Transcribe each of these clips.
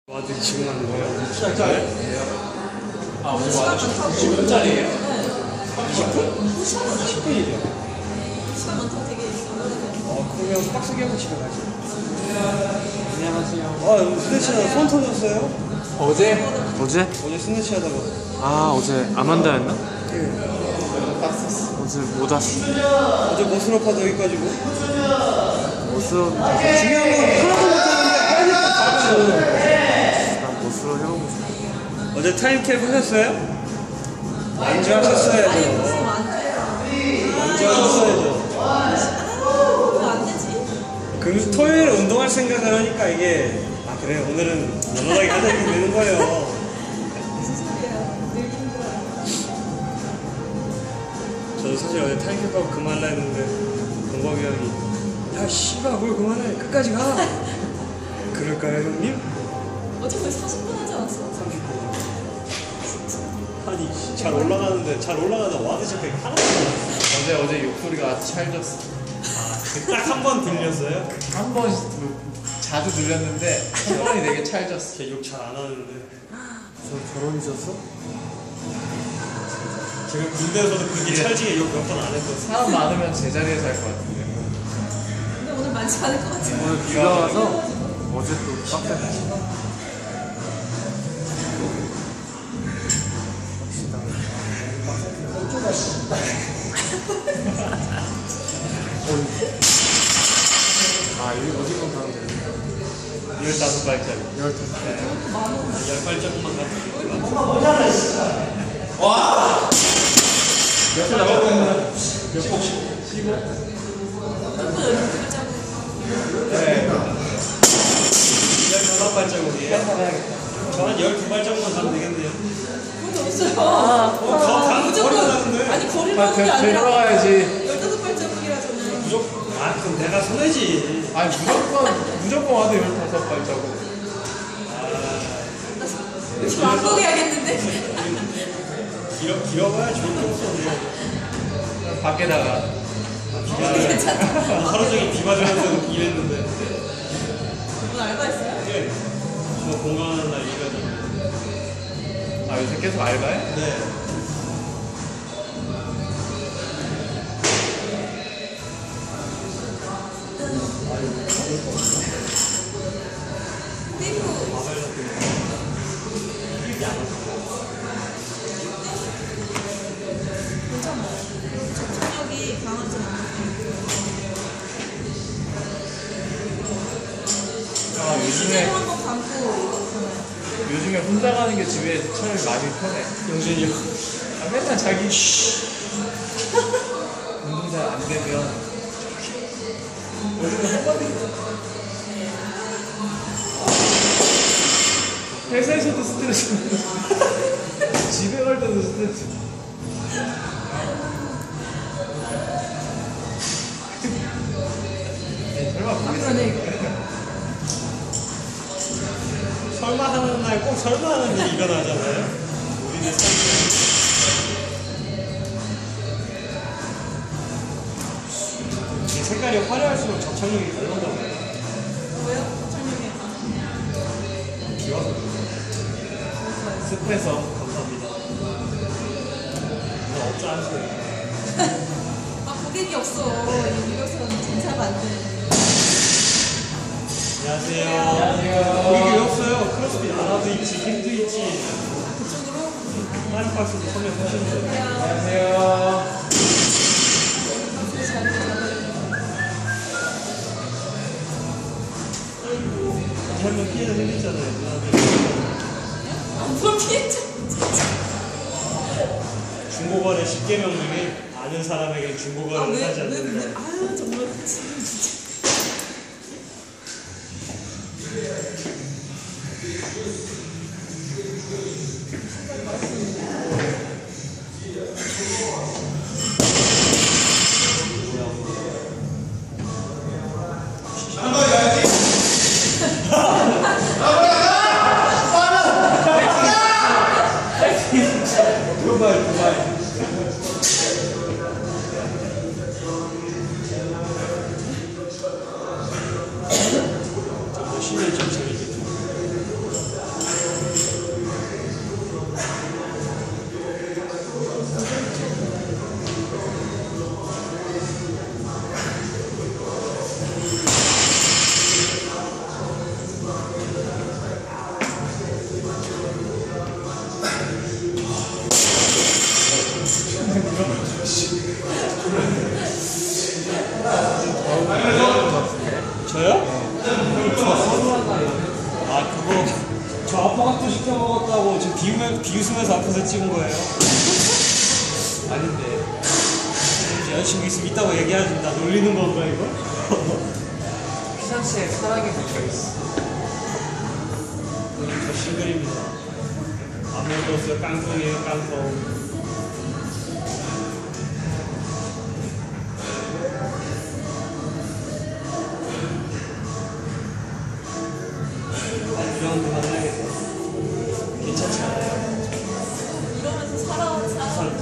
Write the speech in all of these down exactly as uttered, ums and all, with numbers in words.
와드 지금 하는 거예요? 시작자예요? 아, 오늘 와드 이십 분짜리예요? 이십 분? 이십 분이죠. 시간 많다 되게. 어, 그러면 빡세게 하고 집에 가죠. 안녕하세요. 아, 스트레치 하다가 손 터졌어요? 어제? 어제? 어제 스트레치 하다가. 아 어제 아만다였나? 예. 어제 못 왔어. 어제 머슬업하다 여기까지고. 모스로 중요한 건 하나도 못하는데 빨리 잡았어. 난 모스로 해보고 싶어. 어제 타임캡 하셨어요? 먼저 하셨어야죠. 무슨 만두야. 먼저 하셨어야죠. 그거 안 되지. 그 토요일에 운동할 생각을 하니까 이게 아 그래 오늘은 널널하게 하자 이렇게 되는 거예요. 무슨 소리야. 늘 힘들어요. 저도 사실 어제 타임캡하고 그만하려 했는데 동범이 형이 야 씨발 뭘 그만해 끝까지 가. 그럴까요 형님? 어제 거의 사십 분 하지 않았어? 삼십 분. 아니 잘 올라가는데 잘 올라가다 와드 집에 하나도 안 어제 어제 욕소리가 찰졌어. 딱 한 번 들렸어요? 한 번 자주 들렸는데 한 번이 되게 찰졌어. 걔 욕 잘 안 하는데 저 저런 있었어? 제가 군대에서도 그렇게 찰지게 욕 몇 번 안 했거든요. 사람 많으면 제자리에서 할 것 같은데. 근데 오늘 많지 않을 것 같아. 오늘 비가 와서 어제 또 빡셌지. 아 여기 어디로 가면 되는데? 열다섯 발짜리. 열다섯 개. 열 발짝만 가면 몇개 나갔거든? 몇 곡? 십오? 네. 열다섯 발자국이에요? 저 한 열두 발짝만 가면 되겠네요. 그것도 없어요. 아, 거, 가, 거리가 나는데 아니 거리를 아, 하는 게 되- 아니라 되돌아가야지. 열다섯 발자국이라잖아요. 무조건 아 그럼 내가 손해지. 아니 무조건 무조건 와도 열다섯 발자국. 지금 안 보게야겠는데? 길어, 길어봐야 좋을 게 없어. 밖에다가 비가 하루 종일 비 맞으면서 일했는데 오늘 알바했어요? 예. 저 공강하는 날 일하잖아요. 아 요새 계속 알바해? 네. 접촉력이 강하지 않아요. 아 요즘에 시제로 한번 감고 요즘에 혼자 가는 게 집에 차라리 많이 편해. 영준이 형. 아, 맨날 자기 운동 잘 안 되면 요즘에 한마디 회사에서도 스트레스 집에 갈 때도 스트레스. 에이, 설마 모르겠어. 설마 하는 날 꼭 설마 하는 일이 일어나잖아요. 우리는 삶에. 이 색깔이 화려할수록 접착력이 별로다고 해요. 왜요? 설명해. 비 와서 습해서 감사합니다. 나 없자 하세요. 아 고객이 없어. 이것은 진짜가 안 돼. 안녕하세요. 안녕하세요. 고객이 왜 없어요? 크로스핏 안와도 있지, 힘도 있지. 그쪽으로? 파이브박스도 참여하시는데. 안녕하세요. 한명 피해자 생겼잖아요, 누나한테. 뭘 피했죠? 중고거래 십 개명 중에 아는 사람에게 중고거래를 하지 아왜왜 않는 왜? 거. 아유 정말 지금 진짜. 그말 그말. 쉬면 좀 재밌겠죠. 아빠가 시켜 먹었다고 지금 비웃, 비웃으면서 앞에서 찍은 거예요? 아닌데. 여자친구 있으면 있다고 얘기하지. 나 놀리는 건가 이거? 피상치에 사랑이 묻혀있어. 저 싱글입니다. 아무것도 없어요. 깡통이에요. 깡통. 이런 거 만나겠다. 괜찮지 않아요? 이러면서 살아온 사람.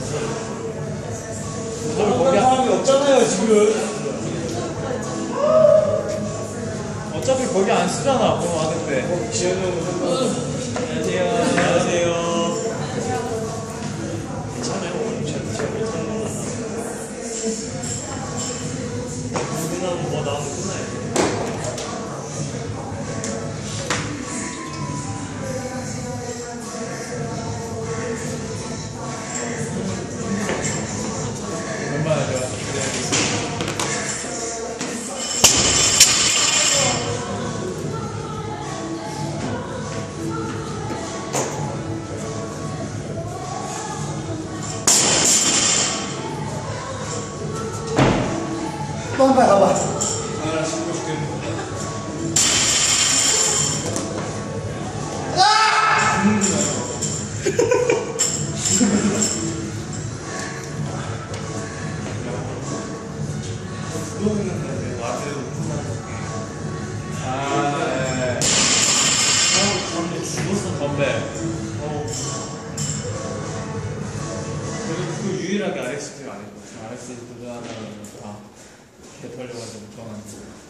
다른 사람이 없잖아요 지금. 어차피 거기 안 쓰잖아, 뭐 하는데. 어, 지현이 형도 안녕하세요. 안녕하세요. 괜찮아요. 오늘 잘, 잘 못하는 건 끝나면 뭐 나오면 끝나요. 얼마나 좋아. 그래. 또 한 발 가봐. 아, 씻고 싶겠는데. 그거 생각나네. 와드 아, 네. 어, 건배 죽었어. 건배. 어. 그리고 그거 유일하게 알엑스를 안 했고. 알엑스 도전하다가 다 개 털려가지고 정한.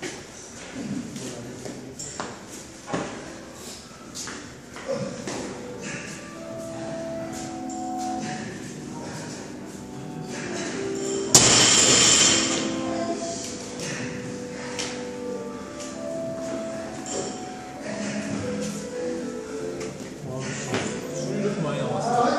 술이 이렇게 많이 나왔어.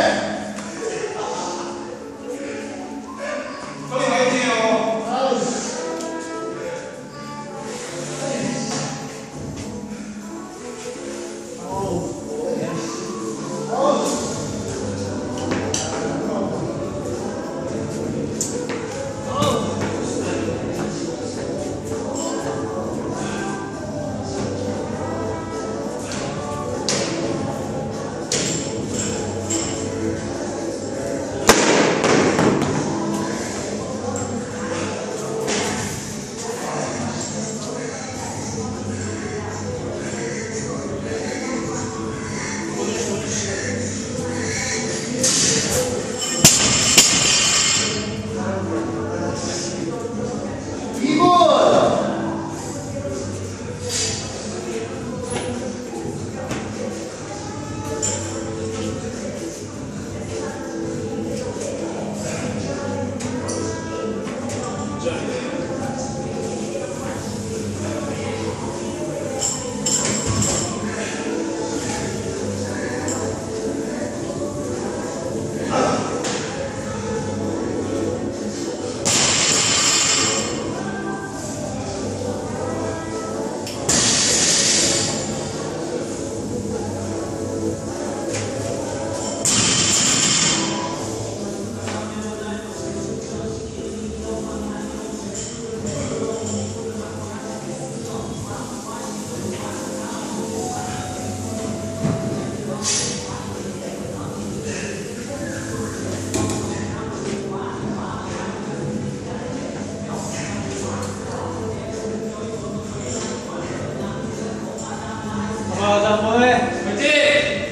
가자, 한번 해. 화이팅!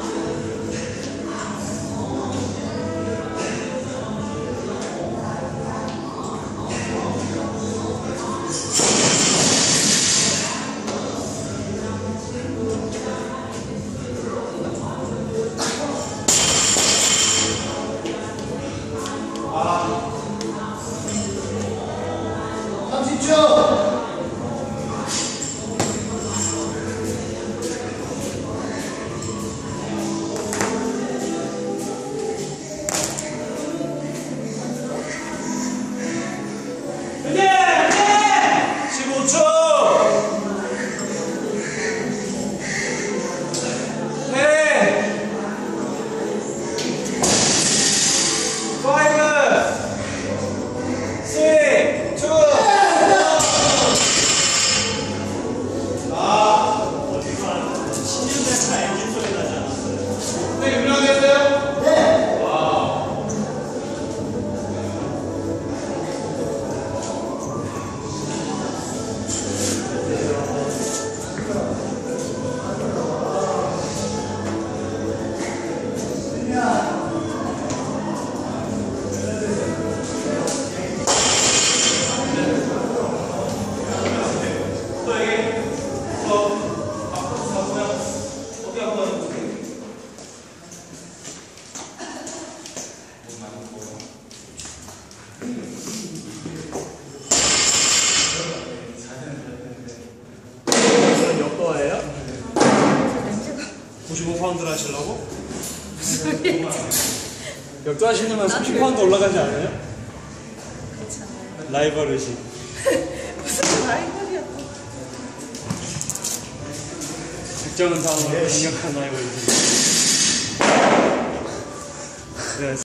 삼십 초. 몇 도예요? 구십오 파운드 하시려고? 역도 하시려면 삼십 파운드 올라가지 않아요? 그렇잖아요. 라이벌의식. 무슨 라이벌이야 또. 특정한 상황을 강력한 라이벌의식. 네.